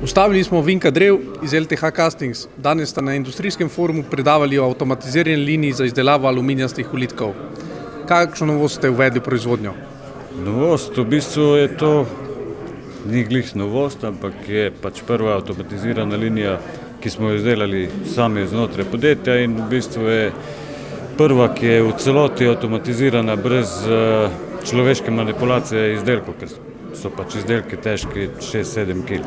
Ustavili smo Vinka Drev iz LTH Castings. Danes sta na industrijskem forumu predavali o avtomatizirani liniji za izdelavo aluminijastih ulitkov. Kakšno novost ste uvedli v proizvodnjo? Novost, v bistvu je to, ni glih novost, ampak je pač prva avtomatizirana linija, ki smo jo izdelali sami znotraj podjetja in v bistvu je prva, ki je v celoti avtomatizirana brez človeške manipulacije izdelkov, ker so pač izdelki težki 6-7 kg.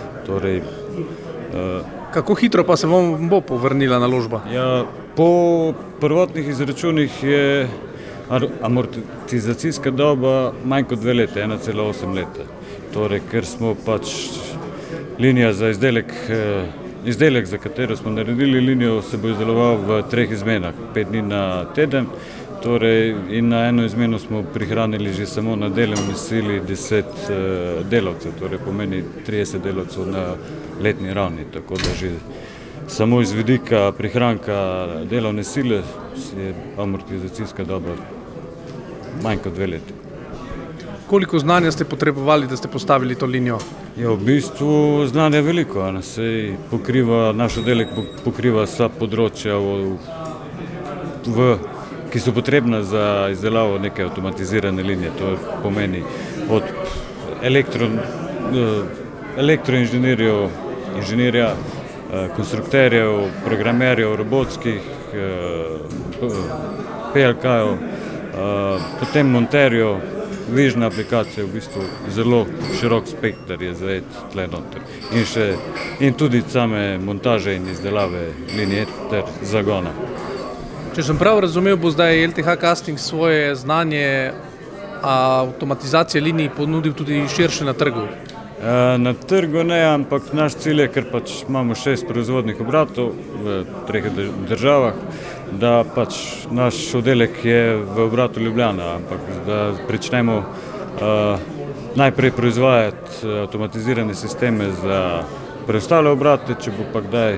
Kako hitro pa se vam bo povrnila naložba? Ja, po prvotnih izračunih je amortizacijska doba manj kot 2 leta, 1,8 leta. Torej, ker smo pač linija za izdelek, za katero smo naredili linijo, se bo izdeloval v 3 izmenah, 5 dni na teden. Torej, in na eno izmeno smo prihranili že samo na delovni sili 10 delavcev, torej pomeni 30 delavcev na letni ravni, tako da že samo iz vidika prihranka delovne sile je amortizacijska doba manj kot 2 leta. Koliko znanja ste potrebovali, da ste postavili to linijo? Ja, v bistvu znanja je veliko, saj naš oddelek pokriva vsa področja, ki so potrebna za izdelavo neke avtomatizirane linije. To pomeni od elektroinženirjev, inženirja, konstrukterjev, programerjev, robotskih, PLK-jev, potem monterjev, vižne aplikacije, v bistvu zelo širok spekter je zajet tle noter. In tudi same montaže in izdelave linije ter zagona. Če sem prav razumel, bo zdaj LTH Casting svoje znanje avtomatizacije linij ponudil tudi širše na trgu? Na trgu ne, ampak naš cilj je, ker pač imamo 6 proizvodnih obratov v 3 državah, da pač naš oddelek je v obratu Ljubljana, ampak da pričnemo najprej proizvajati avtomatizirane sisteme za preostale obrate, če bo pa kdaj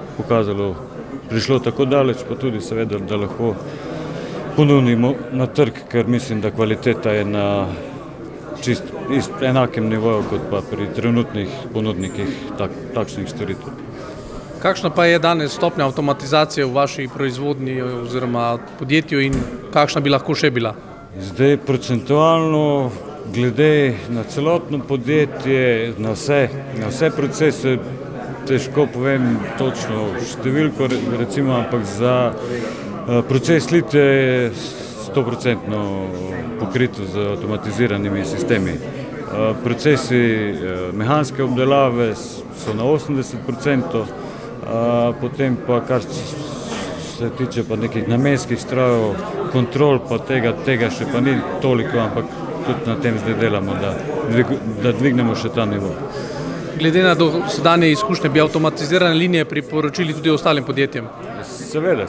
prišlo tako daleč, pa tudi seveda, da lahko ponudimo na trg, ker mislim, da kvaliteta je na čisto enakem nivoju kot pa pri trenutnih ponudnikih takšnih storitev. Kakšna pa je danes stopnja avtomatizacije v vaši proizvodnji oziroma podjetju in kakšna bi lahko še bila? Zdaj procentualno, glede na celotno podjetje, na vse procese, težko povem točno številko, recimo, ampak za proces slitja je 100% pokrito z avtomatiziranimi sistemi. Procesi mehanske obdelave so na 80%, potem pa kar se tiče pa nekih namenskih strojev, kontrol pa tega še pa ni toliko, ampak tudi na tem zdaj delamo, da dvignemo še ta nivo. Glede na dosedanje izkušnje, bi avtomatizirane linije priporočili tudi ostalim podjetjem? Seveda,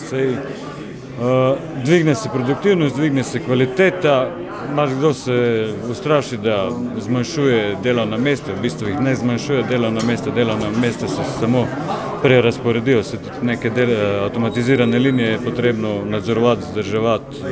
dvigne se produktivnost, dvigne se kvaliteta, marsikdo se ustraši, da zmanjšuje delovna mesta, v bistvu jih ne zmanjšuje delovna mesta se samo prerazporedijo, se tudi neke avtomatizirane linije je potrebno nadzorovati, vzdrževati,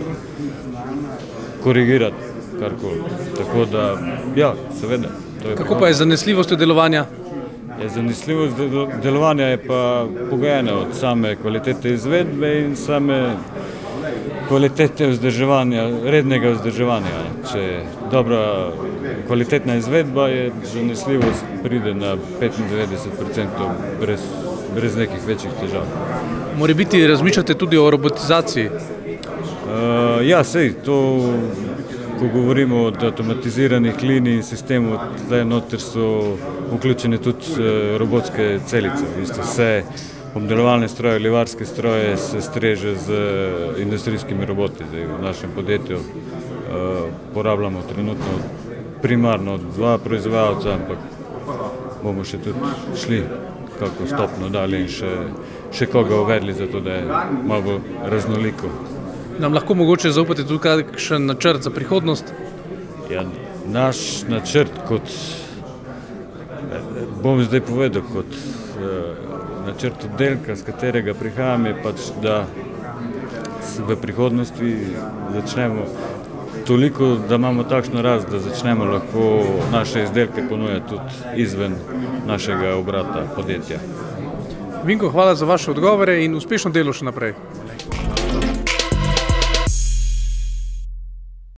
korigirati, karkoli. Tako da, ja, seveda. Kako pa je zanesljivostjo delovanja? Zanesljivost delovanja je pa pogojena od same kvalitete izvedbe in same kvalitete vzdrževanja, rednega vzdrževanja. Če je dobra kvalitetna izvedba, je zanesljivost pride na 95% brez nekih večjih težav. Morebiti razmišljate tudi o robotizaciji? Ja, to ko govorimo o avtomatiziranih linij in sistemov, zdaj noter so vključene tudi robotske celice. V bistvu vse obdelovalne stroje, livarske stroje se streže z industrijskimi roboti. Zdaj v našem podjetju porabljamo trenutno primarno 2 proizvajalca, ampak bomo še tudi šli kako stopno dalje in še koga uvedli, zato da je malo raznoliko. Nam lahko mogoče zaupate tudi kakšen načrt za prihodnost? Ja, naš načrt bom zdaj povedal, kot načrt oddelka, z katerega prihajam, je pač, da v prihodnosti začnemo toliko, da imamo takšno rast, da začnemo lahko naše izdelke ponujati tudi izven našega obrata podjetja. Vinko, hvala za vaše odgovore in uspešno delo še naprej.